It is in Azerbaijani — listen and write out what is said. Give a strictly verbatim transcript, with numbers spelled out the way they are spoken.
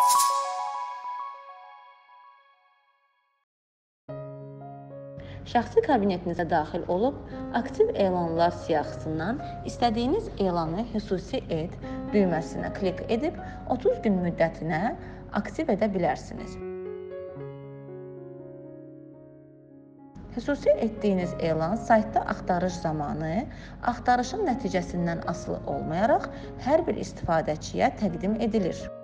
Şəxsi kabinetinizə daxil olub, aktiv elanlar siyahısından istədiyiniz elanı xüsusi et düyməsinə klik edib otuz gün müddətinə aktiv edə bilərsiniz. Xüsusi etdiyiniz elan saytda axtarış zamanı axtarışın nəticəsindən asılı olmayaraq hər bir istifadəçiyə təqdim edilir.